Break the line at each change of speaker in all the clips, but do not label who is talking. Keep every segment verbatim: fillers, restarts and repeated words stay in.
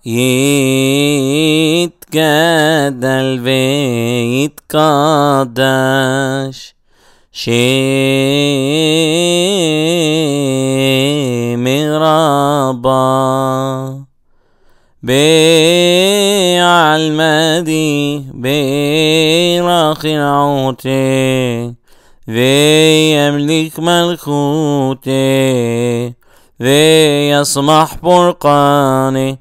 يتجدل ويتقدس شم ربا بعلمدي برخي عوتي ويملك ملكوتي ويصمح فرقاني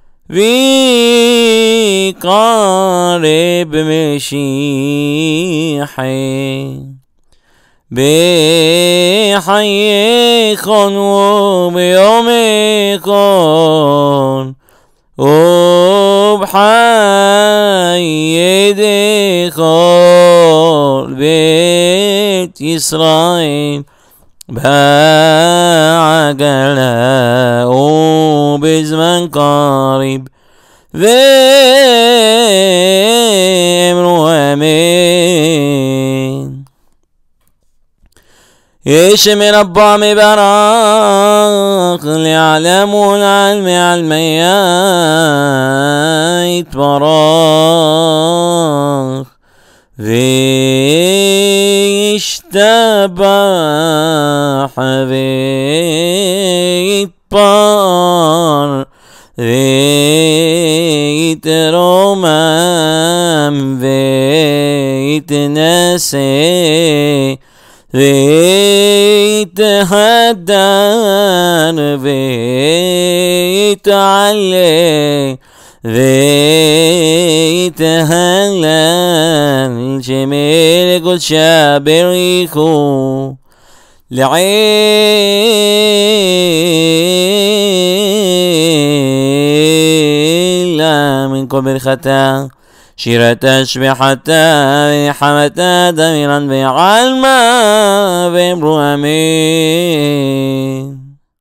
ويقارب مشيحي بحيكم وبيومكم وبحيدكم بيت إسرائيل بعجلة وبزمن قريب وامروا امين. يشم ربا مبارك ليعلموا العلم علميا يتبارك ويشتبح ويتبار ويترمم ويتنسي ويتهدن ويتعلي ويتهلل جميل قد شابريكو لعيلة من قبل خطا شيرة تشبيحة حمتا دميرا بعلما بإبرو أمين.